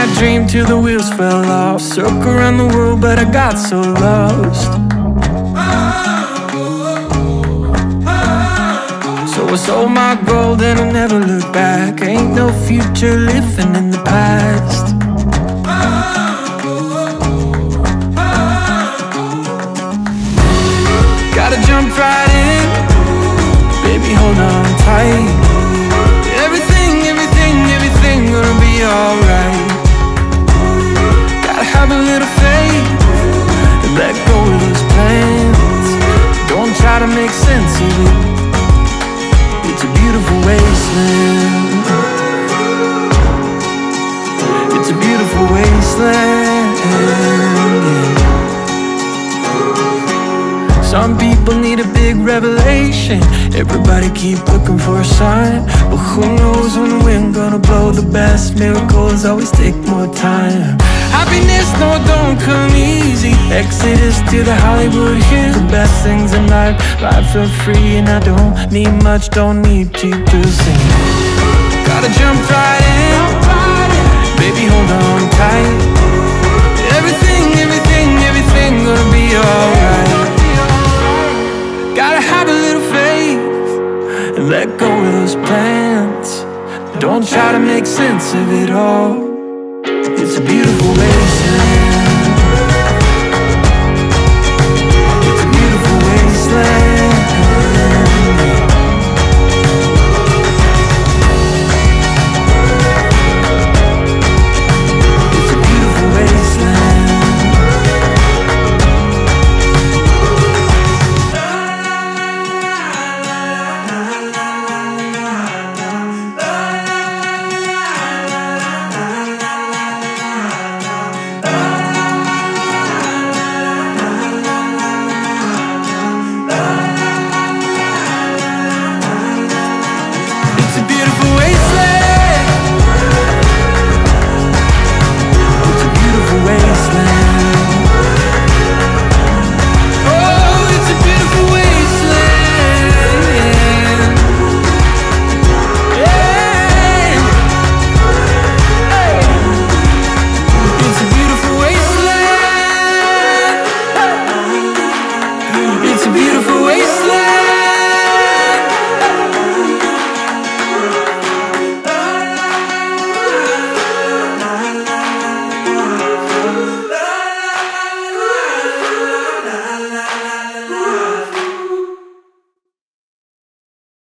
that dream till the wheels fell off. Circle around the world, but I got so lost. So I sold my gold and I never looked back. Ain't no future living in the past. Gotta jump right in, baby, hold on tight. Everything gonna be alright. Gotta have a little faith and let go of those plans. Don't try to make sense of it. It's a beautiful wasteland. It's a beautiful wasteland. Some people need a big revelation. Everybody keep looking for a sign, but who knows when the wind gonna blow? The best miracles always take more time. Happiness, no, don't come easy. Exodus to the Hollywood hills. The best things in life, life for free. And I don't need much, don't need cheap thrills. Gotta jump right in, baby, hold on tight. Everything gonna be alright. Gotta have a little faith and let go of those plans. Don't try to make sense of it all.